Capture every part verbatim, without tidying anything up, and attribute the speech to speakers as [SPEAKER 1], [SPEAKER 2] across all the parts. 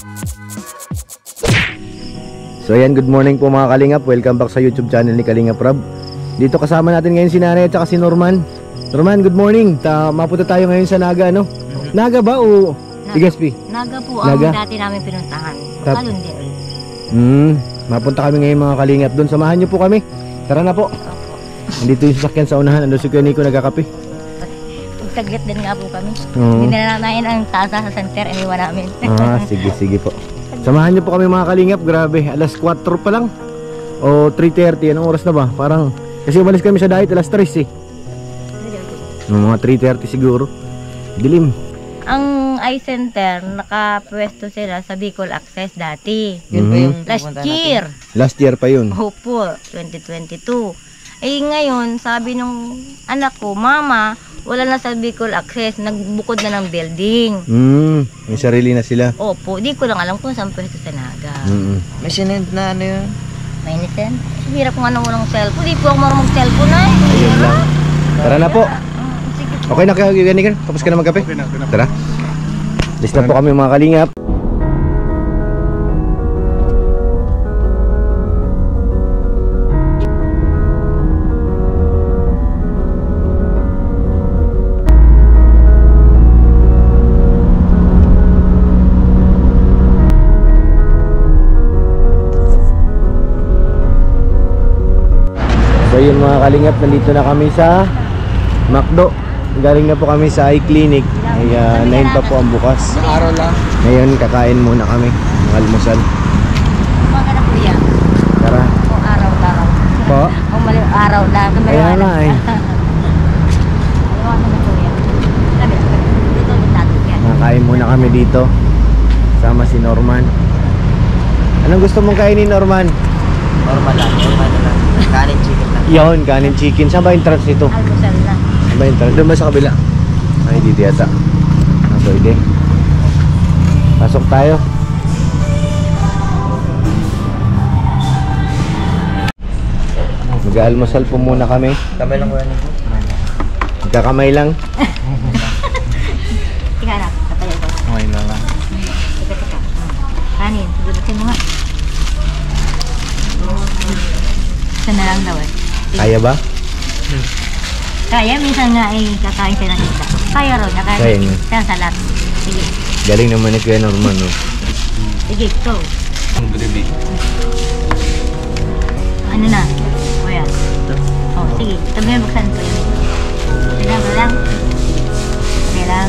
[SPEAKER 1] So ayan, good morning po mga Kalingap. Welcome back sa YouTube channel ni Kalingap Rob. Dito kasama natin ngayon si Nanay at saka si Norman. Norman, good morning. Ta mapunta tayo ngayon sa Naga, no? Naga ba o Legazpi?
[SPEAKER 2] Naga po ang Naga? Dati namin pinuntahan. Talon din.
[SPEAKER 1] Hmm, mapunta kami ngayon mga Kalingap doon. Samahan niyo po kami. Tara na po. Nandito yung sasakyan sa unahan. Ando si Kuya Nico nagkakape.
[SPEAKER 2] Saglit din nga po kami. Hindi na namin ang tasa sa center. Iniwan namin.
[SPEAKER 1] Ah, sige, sige po. Samahan niyo po kami mga Kalingap. Grabe, alas kwatro pa lang o three thirty. Anong oras na ba? Parang, kasi umalis kami sa diet alas tres eh. Mga three thirty siguro. Dilim.
[SPEAKER 2] Ang eye center, nakapwesto sila sa Bicol Access dati.
[SPEAKER 1] Yun pa yung
[SPEAKER 2] last year.
[SPEAKER 1] Last year pa yun.
[SPEAKER 2] Opo, twenty twenty-two. Eh ngayon, sabi nung anak ko, Mama, wala na sa Bicol Access, nagbukod na ng building.
[SPEAKER 1] Hmm, may sarili na sila.
[SPEAKER 2] Opo, di ko lang alam kung saan pwesto sa Naga.
[SPEAKER 1] Mm-hmm.
[SPEAKER 3] May sinend na ano yun?
[SPEAKER 2] May nisend? Hirap ko nga nang walang cellphone. Di po ako marunong mag-cellphone na.
[SPEAKER 1] Ayun lang. Tara na po.
[SPEAKER 2] Sige po.
[SPEAKER 1] Okay na kayo, Ganigan? Tapos ka na magkape?
[SPEAKER 3] Okay na, okay na.
[SPEAKER 1] Tara. List na po kami mga Kalingap. So yun mga Kalingap, nandito na kami sa McDo. Galing na po kami sa eye clinic. Ay uh, nine pa po ang bukas.
[SPEAKER 3] Sa araw lang.
[SPEAKER 1] Ngayon kakain muna kami ng almusal.
[SPEAKER 2] Umaga na kuya.
[SPEAKER 1] Tara.
[SPEAKER 2] O araw lang.
[SPEAKER 1] Po?
[SPEAKER 2] Umaga araw lang.
[SPEAKER 1] Kaya nga eh.
[SPEAKER 2] Umaga na kuya. Sabi, dito ulit natin yan.
[SPEAKER 1] Nakain muna kami dito. Sama si Norman. Anong gusto mong kainin, Norman?
[SPEAKER 3] Normal lang, normal lang. Kanin chicken lang.
[SPEAKER 1] Yun, kanin chicken. Saan ba yung entrance nito?
[SPEAKER 2] Almusal na.
[SPEAKER 1] Saan ba yung entrance? Doon ba sa kabila? Ay, dito yata. Ah, pwede. Pasok tayo. Mag-almusal po muna kami.
[SPEAKER 3] Kamay lang ko yan.
[SPEAKER 1] Magkakamay lang.
[SPEAKER 2] Tika na, katayo ko.
[SPEAKER 3] Kamay lang lang.
[SPEAKER 2] Tika, tika. Kanin, siguratin mo nga. Isa na lang daw eh.
[SPEAKER 1] Kaya ba?
[SPEAKER 2] Kaya, minsan nga ay kakain siya ng isa. Kaya ron,
[SPEAKER 1] Kaya
[SPEAKER 2] nakain
[SPEAKER 1] niya.
[SPEAKER 2] siya sa lahat. Sige,
[SPEAKER 1] Galing naman ni Kuya Norman, no?
[SPEAKER 2] sige, go.
[SPEAKER 3] Ang gravy.
[SPEAKER 2] Ano na? Kuya. Oh, sige, tabi na buksan ko yun. Sige lang, sige lang. Sige lang.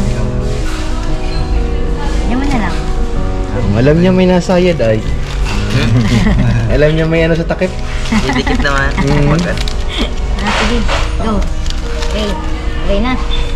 [SPEAKER 2] Yan mo na lang.
[SPEAKER 1] Ang alam niya may nasayad ay. Alam niya may ano sa takip.
[SPEAKER 3] Didikit naman.
[SPEAKER 1] Mm.
[SPEAKER 3] Mag-
[SPEAKER 2] Ah, sige, go. Okay, okay na.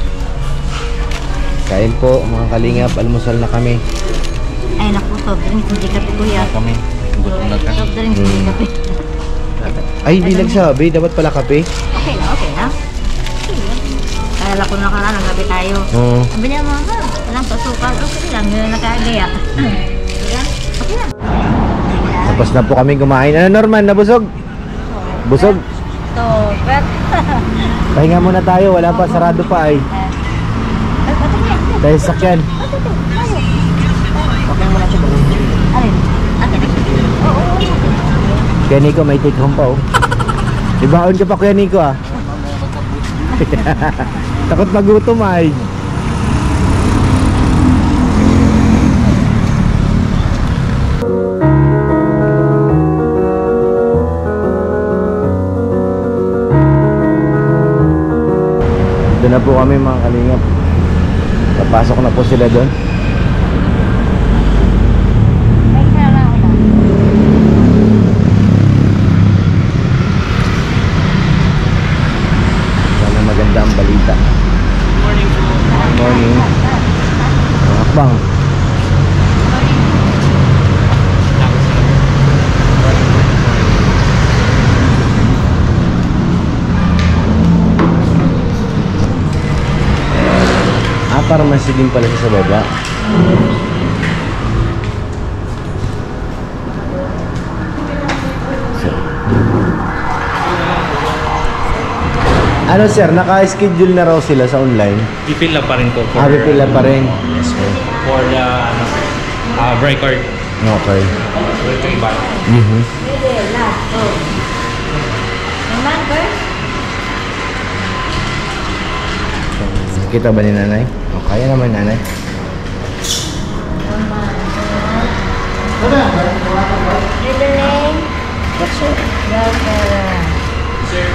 [SPEAKER 1] Kain po mga Kalingap, almusal na kami.
[SPEAKER 2] Ay, naku, soft drinks, hindi ka kuya.
[SPEAKER 3] Kami. Gutom na ka.
[SPEAKER 2] Soft drinks, hindi ka pi.
[SPEAKER 1] Ay, hindi nagsabi, dapat pala kape.
[SPEAKER 2] Okay na, okay na. Sige lang. Kaya ko na karaan, nagabi tayo.
[SPEAKER 1] Oo.
[SPEAKER 2] Sabi niya, Mama, walang sasukal. Okay lang, yun na nakagaya. Okay lang, okay lang.
[SPEAKER 1] Tapos na po kami kumain. Ano Norman, nabusog? Busog?
[SPEAKER 2] Super.
[SPEAKER 1] Pahinga muna tayo, wala pa, sarado pa ay. Tayo sakyan.
[SPEAKER 3] Okay mo na siya.
[SPEAKER 2] Alin? Akin na. Oo.
[SPEAKER 1] Kuya Nico, may take home pa oh. Ibaon ka pa Kuya Nico ah. Takot magutom ay. Doon na po kami mga Kalingap. Papasok na po sila doon.
[SPEAKER 2] May isa na lang ako.
[SPEAKER 1] Sana maganda ang balita.
[SPEAKER 3] Morning po.
[SPEAKER 1] Good morning. Mga akbang. Ah, pharmacy din pala siya sa baba. So, ano sir, naka-schedule na raw sila sa online?
[SPEAKER 4] I-fill up pa rin po for,
[SPEAKER 1] Ah, pipila pa rin.
[SPEAKER 4] yes, for, for the ano, Ah, record.
[SPEAKER 1] Okay.
[SPEAKER 4] Ito iba.
[SPEAKER 1] Mhm.
[SPEAKER 2] Pwede, last. Oh. Naman, first?
[SPEAKER 1] Kita ba ni nanay? O, kaya naman nanay.
[SPEAKER 2] Middle name? Doctor.
[SPEAKER 4] Sir.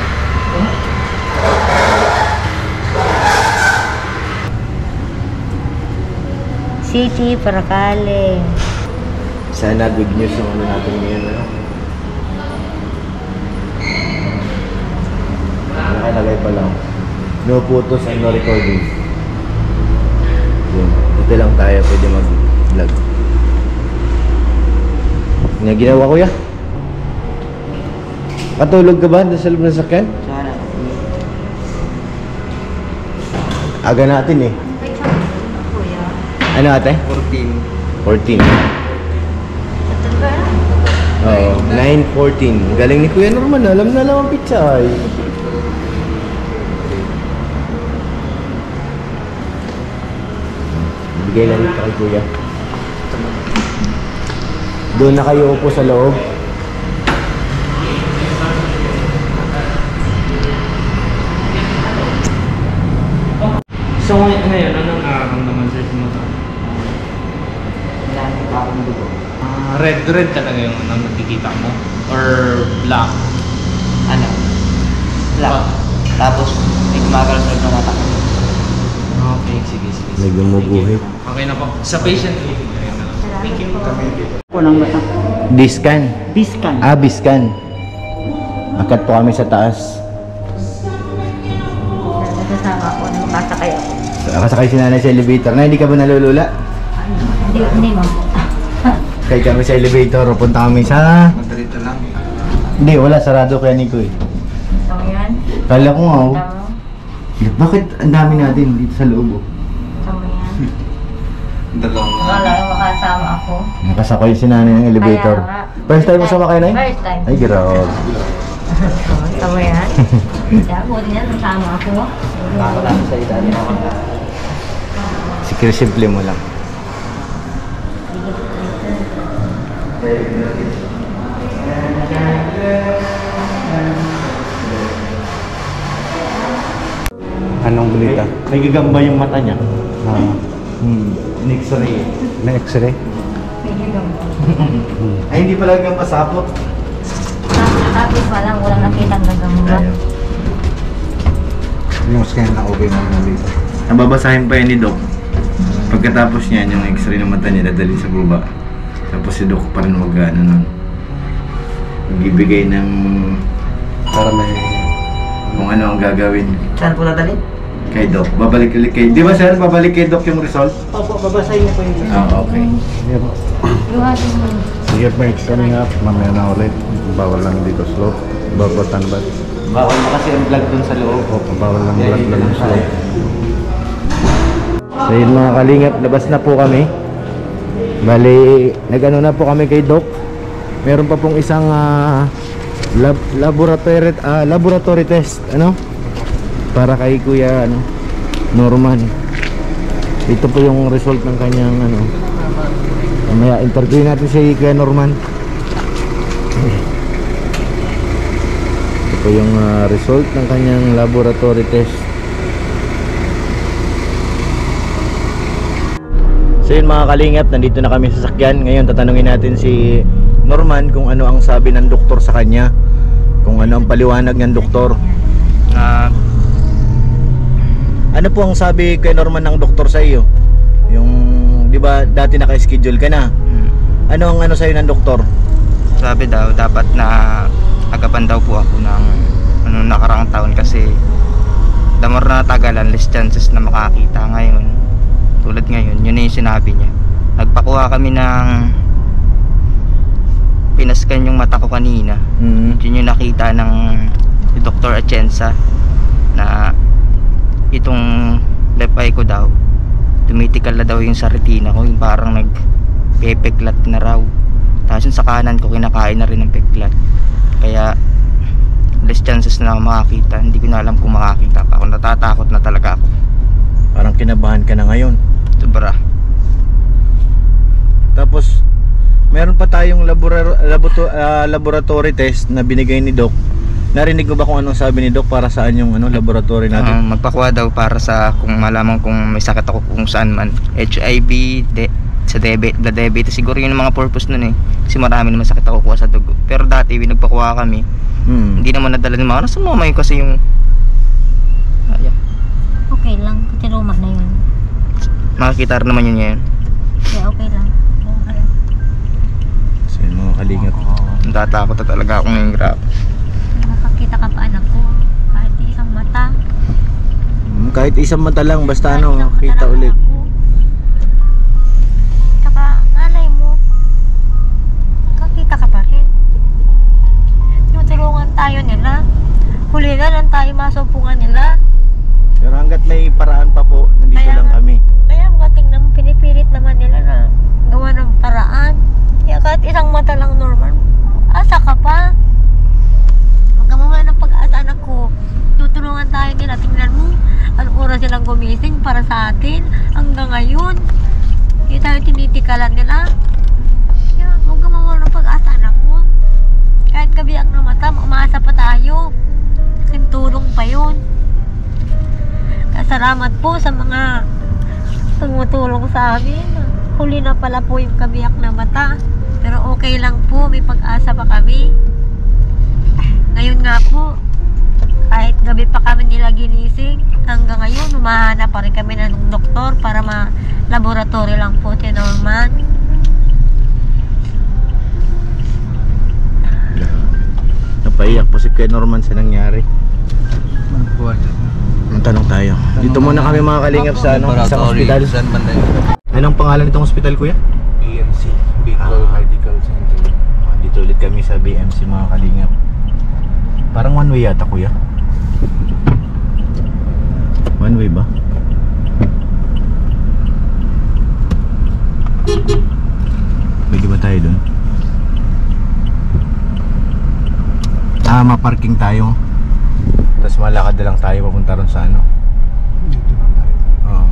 [SPEAKER 2] City, Paracale.
[SPEAKER 1] Sana good news yung ano natin ngayon. Ano? Nakalagay pa lang. No photos and no recording. Yun. Dito lang tayo pwede mag-vlog. Nga ginawa kuya? Patulog ka ba doon sa loob ng sakyan?
[SPEAKER 3] Sana.
[SPEAKER 1] Aga natin eh.
[SPEAKER 2] Kuya.
[SPEAKER 1] Ano ate?
[SPEAKER 3] fourteen.
[SPEAKER 1] fourteen.
[SPEAKER 2] September?
[SPEAKER 1] Oo, nine fourteen. Galing ni Kuya Norman, alam na lang ang pizza ay. Bigay na dito kay Kuya. Doon na kayo upo sa loob.
[SPEAKER 4] So ngayon, anong nararamdaman sir mo to?
[SPEAKER 3] Dami pa akong dugo.
[SPEAKER 4] Ah, red, red talaga yung ano, nakikita mo? Or black?
[SPEAKER 3] Ano? Black. Tapos, may gumagalaw-galawag na mata.
[SPEAKER 4] Okay, sige, sige. sige.
[SPEAKER 1] Nagumuguhit.
[SPEAKER 4] Okay na po. Sa patient meeting na rin na lang. Thank you.
[SPEAKER 3] Kunang mata.
[SPEAKER 1] Discan.
[SPEAKER 3] Biskan.
[SPEAKER 1] Ah, Biscan. Akat po kami sa taas.
[SPEAKER 2] Nasasama ako na makasakay ako.
[SPEAKER 1] Nakasakay si nanay sa elevator. Na, hindi ka ba nalulula?
[SPEAKER 2] Hindi, hindi ma'am.
[SPEAKER 1] Kaya kami sa elevator, punta kami sa...
[SPEAKER 3] Magdalito lang.
[SPEAKER 1] Hindi, wala, sarado kaya Nico eh.
[SPEAKER 2] Tama yan?
[SPEAKER 1] Kala ko nga oh.
[SPEAKER 2] Tama.
[SPEAKER 1] Bakit ang dami natin dito sa loob oh?
[SPEAKER 2] Tama yan.
[SPEAKER 3] Dalawang
[SPEAKER 2] Wala yung makasama ako.
[SPEAKER 1] Nakasakay si nanay ng elevator.
[SPEAKER 2] Kaya nga.
[SPEAKER 1] First time mo sumakay na yun?
[SPEAKER 2] First time.
[SPEAKER 1] Ay, grabe.
[SPEAKER 2] Tama yan. Kaya buti yan, nasama ako.
[SPEAKER 3] Ako lang sa ilalim ako na.
[SPEAKER 1] Sige, simple mo lang.
[SPEAKER 5] Anong balita?
[SPEAKER 1] Nagagamba yung mata niya.
[SPEAKER 5] Ah,
[SPEAKER 1] Hmm. In-x-ray.
[SPEAKER 5] na X-ray?
[SPEAKER 2] Sige gamba.
[SPEAKER 1] Ay, hindi pala hanggang pasapot.
[SPEAKER 2] Sabi pa lang, walang nakitang gagamba.
[SPEAKER 1] Ayaw.
[SPEAKER 5] Yung scan na okay na naman dito.
[SPEAKER 1] Nababasahin pa yan ni Doc. Pagkatapos niyan, yung x-ray ng mata niya dadali sa guba. Tapos si Doc pa rin mag ano nun. Magbibigay ng
[SPEAKER 5] Para may...
[SPEAKER 1] kung ano ang gagawin
[SPEAKER 3] Saan po dadalhin?
[SPEAKER 1] kay Doc. Babalik ulit kay... Di ba sir, babalik kay Doc yung result?
[SPEAKER 3] Opo, babasahin niyo po yung
[SPEAKER 1] Ah, okay.
[SPEAKER 5] Sige po.
[SPEAKER 2] Yung ating
[SPEAKER 5] Sige po, coming up. Mamaya na ulit. Bawal lang dito slope. Babatan ba?
[SPEAKER 1] Bawal mo kasi ang vlog dun sa loob.
[SPEAKER 5] Opo, bawal lang vlog lang yung slope.
[SPEAKER 1] So yun mga kalingap, labas na po kami. Bali, nag-ano na po kami kay Doc. Meron pa pong isang ah, lab laboratory ah, laboratory test, ano? Para kay Kuya ano, Norman. Ito po yung result ng kanyang ano. Mamaya interview natin si Kuya Norman. Ito po yung ah, result ng kanyang laboratory test. So yun mga kalingap, nandito na kami sa sakyan. Ngayon tatanungin natin si Norman kung ano ang sabi ng doktor sa kanya. Kung ano ang paliwanag ng doktor.
[SPEAKER 4] Ah,
[SPEAKER 1] Ano po ang sabi kay Norman ng doktor sa iyo? Yung, di ba dati naka-schedule ka na? Ano ang ano sa iyo ng doktor?
[SPEAKER 6] Sabi daw dapat na agapan daw po ako ng ano nakaraang taon kasi the more na tagalan less chances na makakita. Ngayon tulad ngayon yun na yung sinabi niya. Nagpakuha kami ng pinaskan yung mata ko kanina.
[SPEAKER 1] Mm.
[SPEAKER 6] Yun yung nakita ng si Doctor Atienza na itong left eye ko daw tumitikal na daw yung sa retina ko, yung parang nagpepeklat na raw. Tapos yung sa kanan ko kinakain na rin ng peklat, kaya less chances na ako makakita. Hindi ko na alam kung makakita pa ako. Natatakot na talaga ako.
[SPEAKER 1] Parang kinabahan ka na ngayon.
[SPEAKER 6] Sobra.
[SPEAKER 1] Tapos meron pa tayong labora, laborato, uh, laboratory test na binigay ni Doc. Narinig mo ba kung anong sabi ni Doc para saan yung ano laboratory natin?
[SPEAKER 6] Uh, magpakuha daw para sa kung malaman kung may sakit ako kung saan man. H I V, de, sa diabetes, the diabetes siguro yun ang mga purpose nun eh. Kasi marami naman sakit ako kuha sa dugo. Pero dati nagpakuha kami. Hmm. Hindi naman nadala ng mga nasa mama yun kasi yung ayan.
[SPEAKER 2] Okay lang, kasi luma na yun.
[SPEAKER 6] Makikita rin naman yun ngayon.
[SPEAKER 2] Kaya okay lang. Okay.
[SPEAKER 1] So yun mga kalingap.
[SPEAKER 6] Natatakot na talaga ako ngayon, grabe.
[SPEAKER 2] Nakakita ka pa anak ko, kahit isang mata.
[SPEAKER 1] Hmm, kahit isang mata lang, basta
[SPEAKER 2] Kahit
[SPEAKER 1] ano,
[SPEAKER 2] isang mata
[SPEAKER 1] kita
[SPEAKER 2] lang
[SPEAKER 1] ulit.
[SPEAKER 2] ako. Tsaka nanay mo, kakita ka pa rin. Tinutulungan tayo nila. Huli na lang tayo masumpungan nila.
[SPEAKER 1] Pero hanggat may paraan pa po, nandito
[SPEAKER 2] Kaya
[SPEAKER 1] lang
[SPEAKER 2] nga.
[SPEAKER 1] kami.
[SPEAKER 2] Kaya mga tingnan mo, pinipilit naman nila na gawa ng paraan. Kaya kahit isang mata lang normal, asa ka pa. Huwag ka mawala ng pag-asa, anak ko. Tutulungan tayo nila. Tingnan mo, anong oras silang gumising para sa atin. Hanggang ngayon, hindi tayo tinitikalan nila. Kaya huwag ka mawala ng pag-asa, anak ko. Kahit kabiyak na mata, umaasa pa tayo. Kasi tulong pa yun. Kaya salamat po sa mga tumutulong sa amin. Huli na pala po yung kabiyak na mata. Pero okay lang po, may pag-asa pa kami. Ngayon nga po, kahit gabi pa kami nila ginising, hanggang ngayon, humahanap pa rin kami ng doktor para ma-laboratory lang po si Norman.
[SPEAKER 1] Napaiyak po si Kuya Norman sa nangyari. Ang tanong tayo. Dito muna kami mga kalingap sa ano, isang ospital. Anong pangalan nitong ospital, Kuya?
[SPEAKER 5] B M C, Bicol Medical Center.
[SPEAKER 1] Ah, dito ulit kami sa B M C mga kalingap. Parang one way yata, Kuya. One way ba? Pwede ba tayo dun? Ah, maparking tayo. Tapos malakad na lang tayo papunta ron sa ano.
[SPEAKER 5] Dito na tayo.
[SPEAKER 1] Oo.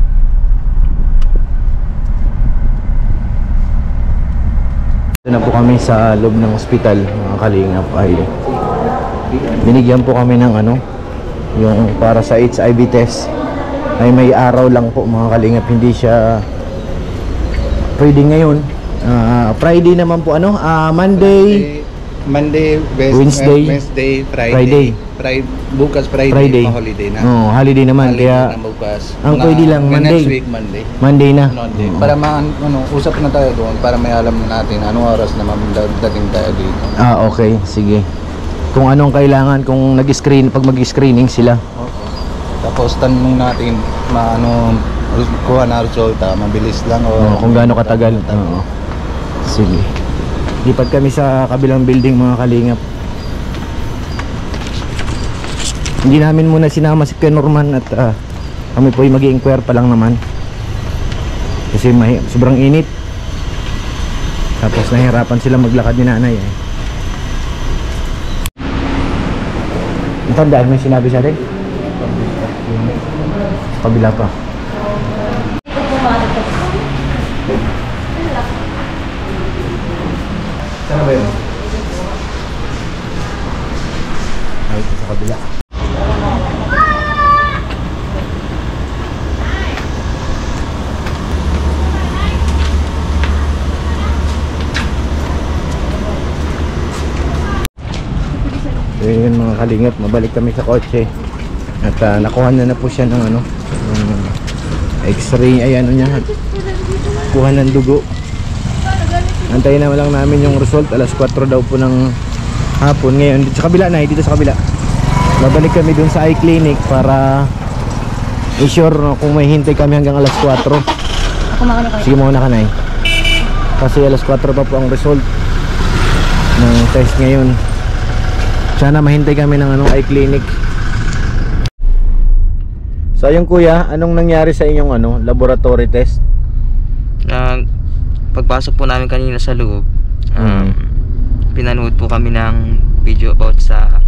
[SPEAKER 1] Ito na po kami sa loob ng ospital, mga kalingap. Ay binigyan po kami ng ano, yung para sa H I V test. Ay may araw lang po mga kalingap, hindi siya pwede ngayon. uh, Friday naman po ano, uh, Monday,
[SPEAKER 5] Monday, West,
[SPEAKER 1] Wednesday,
[SPEAKER 5] Wednesday, Friday.
[SPEAKER 1] Friday.
[SPEAKER 5] Friday. Bukas Friday,
[SPEAKER 1] Friday.
[SPEAKER 5] pa holiday na.
[SPEAKER 1] Oh, holiday naman
[SPEAKER 5] Holiday
[SPEAKER 1] kaya
[SPEAKER 5] na bukas.
[SPEAKER 1] ang
[SPEAKER 5] Mga-
[SPEAKER 1] pwede lang, Monday.
[SPEAKER 5] Next week Monday.
[SPEAKER 1] Monday na.
[SPEAKER 5] Monday.
[SPEAKER 1] Oo.
[SPEAKER 5] Para ma ano, usap na tayo doon para may alam na natin anong oras naman dating tayo dito.
[SPEAKER 1] Ah, okay, sige. Kung anong kailangan, kung nag-screen, pag mag-screening sila.
[SPEAKER 5] Okay. Tapos tanong natin maano kuha na resulta, mabilis lang o
[SPEAKER 1] Oh, kung gaano katagal. Oo. Sige. Lipat kami sa kabilang building mga kalingap. Hindi namin muna sinama si Kuya Norman at ah, kami po ay mag-i-inquire pa lang naman. Kasi mahi sobrang init. Tapos nahihirapan sila maglakad ni nanay eh. Tandaan, may sinabi sa atin? Sa kabila pa. Saan ba yun? Ay, ito sa kabila. So yun mga kalingap, mabalik kami sa kotse. At uh, nakuha na na po siya ng ano, um, x-ray, ay ano niya, kuha ng dugo. Antayin na lang namin yung result, alas kwatro daw po ng hapon. Ngayon, dito sa kabila na, dito sa kabila. Babalik kami dun sa eye clinic para i-sure no, kung may hintay kami hanggang alas kwatro.
[SPEAKER 2] Ako makano kayo.
[SPEAKER 1] Sige muna ka na eh. Kasi alas kwatro pa po ang result ng test ngayon. Sana mahintay kami ng anong eye clinic. So ayun kuya, anong nangyari sa inyong ano, laboratory test?
[SPEAKER 6] Uh, pagpasok po namin kanina sa loob, um,
[SPEAKER 1] Mm.
[SPEAKER 6] pinanood po kami ng video about sa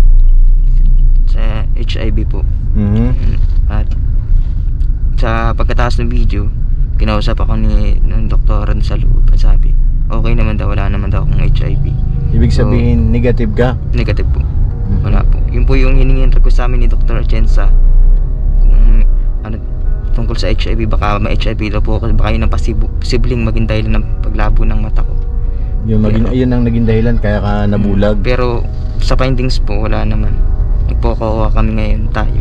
[SPEAKER 6] sa H I V po.
[SPEAKER 1] Mhm.
[SPEAKER 6] At sa pagkatapos ng video, kinausap ako ni ng doktoran sa loob. Sabi, okay naman daw, wala naman daw akong H I V.
[SPEAKER 1] Ibig
[SPEAKER 6] So,
[SPEAKER 1] sabihin, negative ka?
[SPEAKER 6] Negative po. Wala po. Yun po yung hiningin request sa amin ni Doctor Atienza. Kung ano, tungkol sa H I V, baka may H I V daw po ako. Baka yun ang pasibu, posibleng maging dahilan ng paglabo ng mata ko.
[SPEAKER 1] Yung maging,
[SPEAKER 6] Pero,
[SPEAKER 1] yun ang naging dahilan kaya ka nabulag.
[SPEAKER 6] Pero sa findings po, wala naman. Nagpo-kuha kami ngayon tayo.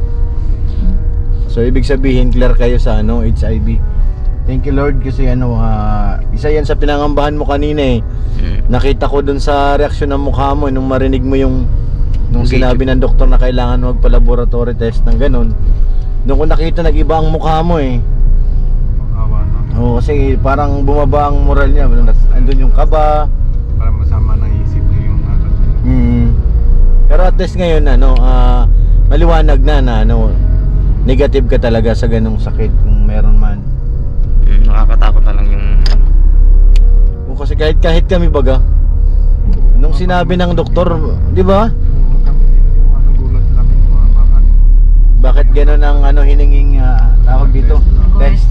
[SPEAKER 1] So ibig sabihin clear kayo sa ano H I V. Thank you Lord kasi ano uh, isa yan sa pinangambahan mo kanina eh.
[SPEAKER 6] Mm.
[SPEAKER 1] Nakita ko dun sa reaksyon ng mukha mo nung marinig mo yung nung
[SPEAKER 6] Okay.
[SPEAKER 1] sinabi ng doktor na kailangan magpa-laboratory test ng ganun. Doon ko nakita nag-iba ang mukha mo eh.
[SPEAKER 5] Awa na.
[SPEAKER 1] Oo, kasi parang bumaba ang moral niya. Andun yung kaba.
[SPEAKER 5] Para masama ng isip niya yung ano.
[SPEAKER 1] Mm. Pero at least ngayon ano, ah, maliwanag na na ano, negative ka talaga sa ganung sakit kung meron man.
[SPEAKER 6] Mm, nakakatakot na lang yung
[SPEAKER 1] O kasi kahit kahit kami baga nung sinabi ng doktor, di ba?
[SPEAKER 5] Oo, kami din yung ano, gulat lang yung mga mga ano.
[SPEAKER 1] Bakit gano'n ang ano hininging ah, tawag dito? Test.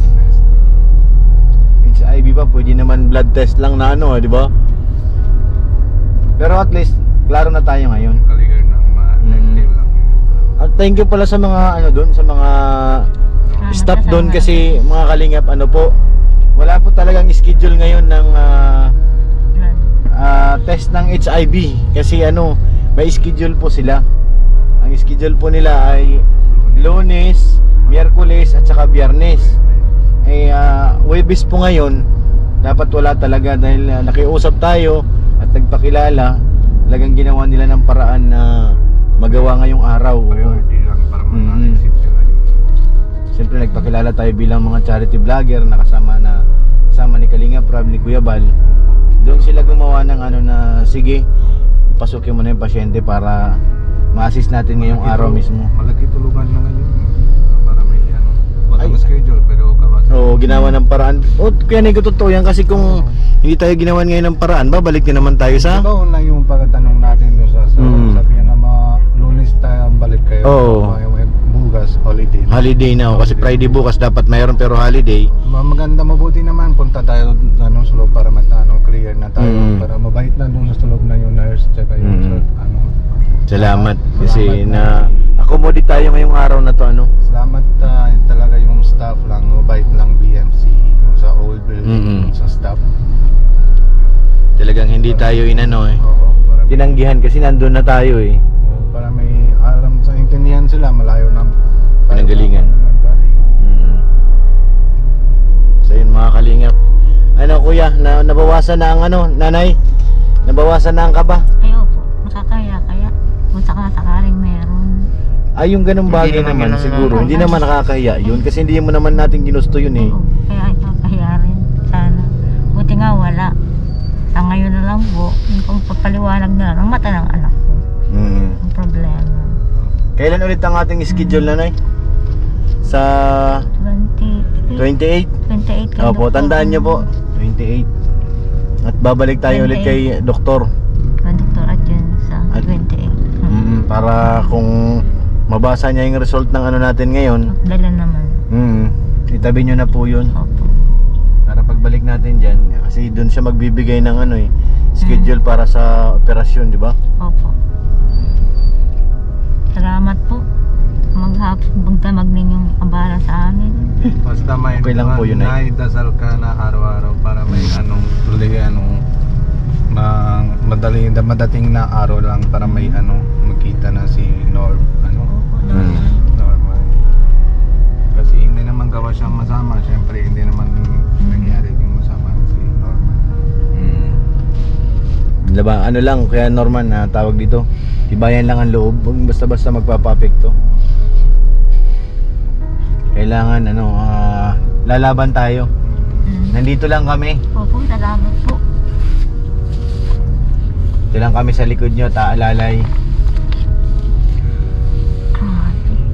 [SPEAKER 1] H I V pa, pwede naman blood test lang na ano, di ba? Pero at least klaro na tayo ngayon.
[SPEAKER 5] Kaligar ng ma-negative lang.
[SPEAKER 1] At thank you pala sa mga ano doon, sa mga staff doon kasi mga kalingap ano po. Wala po talagang schedule ngayon ng ah, ah, test ng H I V kasi ano, may schedule po sila. Ang schedule po nila ay Lunes, Miyerkules at saka Biyernes. Eh uh, Huwebes po ngayon, dapat wala talaga dahil uh, nakiusap tayo at nagpakilala. Talagang ginawa nila ng paraan na magawa ngayong araw.
[SPEAKER 5] Priority lang para
[SPEAKER 1] Mm.
[SPEAKER 5] manaisip sila yung
[SPEAKER 1] Siyempre nagpakilala tayo bilang mga charity vlogger na kasama na kasama ni Kalinga Prab, ni Kuya Bal. Doon sila gumawa ng ano na sige, pasukin mo na yung pasyente para ma-assist natin ngayong
[SPEAKER 5] Malaki
[SPEAKER 1] araw
[SPEAKER 5] tu-
[SPEAKER 1] mismo.
[SPEAKER 5] Malaki tulugan na ngayon. Para may ano, walang
[SPEAKER 1] Ay.
[SPEAKER 5] schedule pero kawasan.
[SPEAKER 1] Oo, ginawa ng paraan. O, kaya nito totoo yan kasi kung hindi tayo ginawan ngayon ng paraan, babalik din naman tayo sa...
[SPEAKER 5] Ito na yung pagkatanong natin doon sa sa
[SPEAKER 1] Mm.
[SPEAKER 5] sabi niya na mga Lunes tayo balik kayo.
[SPEAKER 1] Oo.
[SPEAKER 5] Mga- mga bukas holiday.
[SPEAKER 1] Holiday na kasi Friday bukas dapat mayroon pero holiday.
[SPEAKER 5] Ma- Maganda, mabuti naman punta tayo ano sa loob para matano clear na tayo
[SPEAKER 1] Mm.
[SPEAKER 5] para mabait na doon sa loob na yung nurse tsaka yung
[SPEAKER 1] Mm.
[SPEAKER 5] sa, ano.
[SPEAKER 1] Salamat
[SPEAKER 5] Salamat
[SPEAKER 1] kasi na accommodate tayo ngayong araw na to ano.
[SPEAKER 5] Salamat ah, talaga yung staff lang, mabait lang B M C yung sa old building
[SPEAKER 1] Mm-mm.
[SPEAKER 5] yung sa staff.
[SPEAKER 1] Talagang hindi tayo inano eh.
[SPEAKER 5] Oo, para may,
[SPEAKER 1] Tinanggihan kasi nandun na tayo eh.
[SPEAKER 5] oo, para may alam sa intindihan sila malayo na
[SPEAKER 1] Pinanggalingan. Mm. So yun mga kalingap. Ano kuya, na, nabawasan na ang ano, nanay? Nabawasan na ang kaba?
[SPEAKER 2] Ayaw po, nakakaya kaya. Kung sakasakaling meron.
[SPEAKER 1] Ay yung ganung bagay
[SPEAKER 6] Hindi naman
[SPEAKER 1] naman
[SPEAKER 6] yun ang
[SPEAKER 1] siguro.
[SPEAKER 6] nakakahiya.
[SPEAKER 1] Hindi naman nakakahiya yun kasi hindi mo naman natin ginusto yun eh.
[SPEAKER 2] Oo, kaya nakakahiya rin. Sana. Buti nga wala. Sa ngayon na lang po, yung pagpapaliwanag na lang ang mata ng anak ko.
[SPEAKER 1] Mm.
[SPEAKER 2] Ang problema.
[SPEAKER 1] Kailan ulit ang ating schedule nanay? Sa
[SPEAKER 2] twenty,
[SPEAKER 1] twenty-eight?
[SPEAKER 2] twenty-eight kay
[SPEAKER 1] Opo,
[SPEAKER 2] Doktor.
[SPEAKER 1] tandaan nyo po. twenty-eight. At babalik tayo ulit kay doktor.
[SPEAKER 2] Kay Doktor Atienza,
[SPEAKER 1] At-
[SPEAKER 2] twenty-eight.
[SPEAKER 1] Mm, para kung mabasa niya yung result ng ano natin ngayon,
[SPEAKER 2] Dala naman.
[SPEAKER 1] mm, itabi nyo na po yun.
[SPEAKER 2] Opo.
[SPEAKER 1] Para pagbalik natin dyan, kasi doon siya magbibigay ng ano eh, schedule para sa operasyon, di ba?
[SPEAKER 2] Opo. Salamat po. Maghapon, magdamag ninyong abala sa amin.
[SPEAKER 5] Basta may
[SPEAKER 1] Okay lang po yun, ay.
[SPEAKER 5] naidasal ka na araw-araw para may anong tuloy anong ma madali madating na araw lang para may ano makita na si Norm ano
[SPEAKER 2] Opo,
[SPEAKER 1] Mm.
[SPEAKER 5] normal. Kasi hindi naman gawa siyang masama, syempre hindi naman nangyari yung masama si Norman.
[SPEAKER 1] Mm. Diba, ano lang, kaya Norman na tawag dito, tibayan lang ang loob, huwag basta-basta magpapapekto. Kailangan ano, ah, lalaban tayo.
[SPEAKER 2] Mm.
[SPEAKER 1] Nandito lang kami.
[SPEAKER 2] Opo, salamat po.
[SPEAKER 1] Ito lang kami sa likod nyo, taalalay.
[SPEAKER 2] Ah,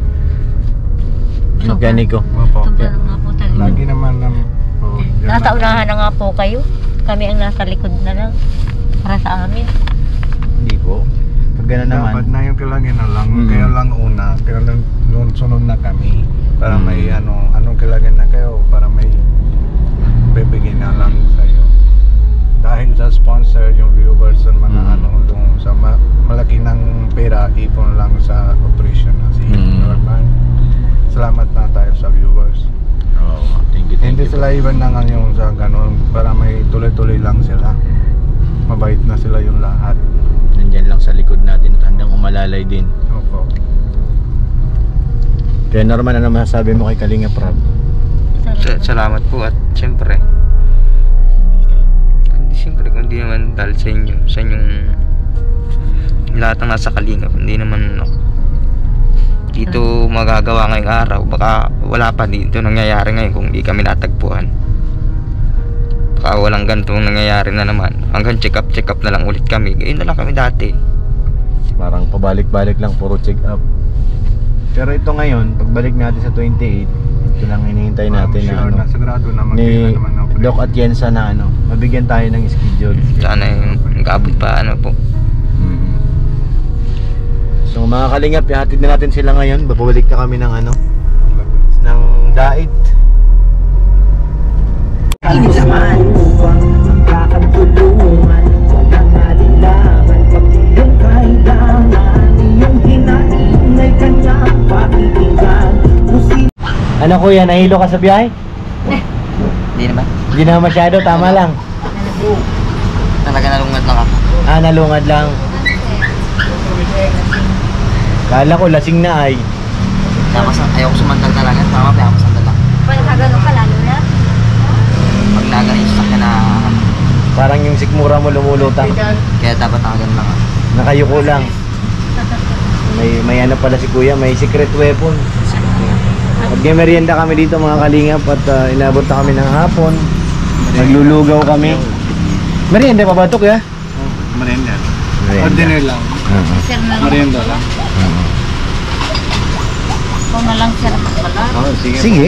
[SPEAKER 1] Mekaniko.
[SPEAKER 5] Opo.
[SPEAKER 2] Sobrang nga po talaga.
[SPEAKER 5] Lagi naman ng oh, dyan
[SPEAKER 2] Nasa
[SPEAKER 5] lang.
[SPEAKER 2] unahan na nga po kayo. Kami ang nasa likod na lang. Para sa amin.
[SPEAKER 1] Hindi po. Pag gano'n naman.
[SPEAKER 5] Dapat na yung kailangan na lang,
[SPEAKER 1] Mm.
[SPEAKER 5] kaya lang una, kaya lang yun, sunod na kami para
[SPEAKER 1] Mm.
[SPEAKER 5] may ano, anong kailangan na kayo para may na lang sa'yo. Dahil sa sponsor, yung viewers sa mga
[SPEAKER 1] Mm.
[SPEAKER 5] ano, yung sa ma- malaki ng pera, ipon lang sa operation na si
[SPEAKER 1] Mm.
[SPEAKER 5] Norman. Salamat na tayo sa viewers.
[SPEAKER 1] Oo, thank you, thank
[SPEAKER 5] Hindi
[SPEAKER 1] you.
[SPEAKER 5] sila iwan ng ano yung sa ganun, para may tuloy-tuloy lang sila. Mabait na sila yung lahat.
[SPEAKER 1] Nandyan lang sa likod natin at handang umalalay din.
[SPEAKER 5] Opo.
[SPEAKER 1] Kaya Norman, ano masasabi mo kay Kalinga Prab?
[SPEAKER 6] Sa- Salamat po at syempre Hindi siyempre kung di naman dahil sa inyo, sa inyong lahat ng nasa Kalingap, hindi naman ako dito magagawa ngayong araw. Baka wala pa dito nangyayari ngayon kung di kami natagpuan. Baka walang ganitong nangyayari na naman. Hanggang check up check up na lang ulit kami. Ganyan na lang kami dati.
[SPEAKER 1] Parang pabalik-balik lang, puro check up. Pero ito ngayon, pagbalik natin sa twenty-eight, ito lang hinihintay natin
[SPEAKER 5] I'm
[SPEAKER 1] na
[SPEAKER 5] sure
[SPEAKER 1] ano,
[SPEAKER 5] na sigurado na
[SPEAKER 1] ni
[SPEAKER 5] magkita naman ng operation.
[SPEAKER 1] Doc Atienza na ano, mabigyan tayo ng schedule.
[SPEAKER 6] Sana yung nag-abot pa ano po.
[SPEAKER 1] Mm. So mga Kalingap, ihatid na natin sila ngayon. Babalik na kami ng ano, ng Dait.
[SPEAKER 7] Kailangan upang magkakatulungan, walang alinlangan, pati yung kailangan, iyong hinaing ay kanyang pakikinggan.
[SPEAKER 1] Ano kuya, nahilo ka sa biyahe?
[SPEAKER 6] Hindi naman.
[SPEAKER 1] Hindi na masyado, tama lang.
[SPEAKER 6] Talaga nalungad lang ako.
[SPEAKER 1] Ah, nalungad lang. Kala ko lasing na ay.
[SPEAKER 6] Tapos ayaw ko sumandal talaga. Tama pa ako sandal lang.
[SPEAKER 2] Pag nakagano ka, lalo na.
[SPEAKER 6] Pag nagano yung sakya na
[SPEAKER 1] Parang yung sikmura mo lumulutang.
[SPEAKER 6] kaya dapat nakagan lang ako.
[SPEAKER 1] Nakayuko lang. May, may ano pala si kuya, may secret weapon. Nag-merienda kami dito mga Kalingap at uh, inabot na kami ng hapon. Naglulugaw kami. Merienda pa ba ito kuya?
[SPEAKER 5] Merienda.
[SPEAKER 1] Merienda.
[SPEAKER 5] Ordinary lang.
[SPEAKER 1] Uh-huh.
[SPEAKER 2] Sir na lang.
[SPEAKER 5] Merienda lang.
[SPEAKER 2] Ikaw na lang, sir. Pala.
[SPEAKER 5] Oh, sige.
[SPEAKER 1] Sige.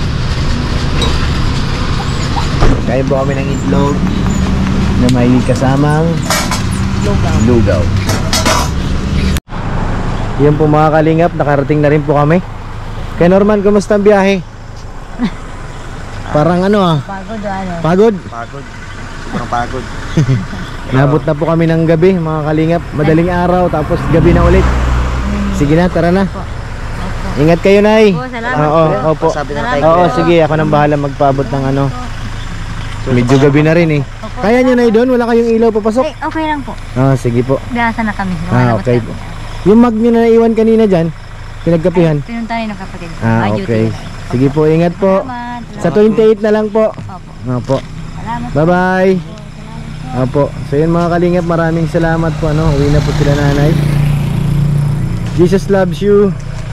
[SPEAKER 1] Kaya po kami ng itlog na may kasamang lugaw. lugaw. Yan po mga Kalingap, nakarating na rin po kami. Kaya Norman, kumusta ang biyahe? Parang ano ah,
[SPEAKER 2] Pagod o ano?
[SPEAKER 1] pagod.
[SPEAKER 6] Pagod. Parang pagod.
[SPEAKER 1] Nabot na po kami ng gabi mga Kalingap. Madaling araw tapos gabi na ulit. Sige na, tara na. Ingat kayo, Nay.
[SPEAKER 2] Oo, salamat.
[SPEAKER 1] Oo, opo.
[SPEAKER 6] Sabi na tayo.
[SPEAKER 1] Oo, sige, ako nang bahala magpaabot ng ano. Medyo gabi na rin eh. Kaya nyo na doon, wala kayong ilaw papasok?
[SPEAKER 2] Eh, okay lang po.
[SPEAKER 1] Ah, sige po.
[SPEAKER 2] Biyasa na kami.
[SPEAKER 1] Ah, okay po. Yung mag nyo na naiwan kanina dyan, pinagkapihan.
[SPEAKER 2] Pinunta rin ng kapatid.
[SPEAKER 1] Ah,
[SPEAKER 2] Ay, duty
[SPEAKER 1] okay.
[SPEAKER 2] na lang.
[SPEAKER 1] Sige po, ingat po.
[SPEAKER 2] Salamat.
[SPEAKER 1] Sa twenty-eight na lang po.
[SPEAKER 2] Opo.
[SPEAKER 1] Opo.
[SPEAKER 2] Salamat.
[SPEAKER 1] Bye-bye. Opo. So yun mga Kalingap, maraming salamat po. Ano, uwi na po sila nanay. Jesus loves you.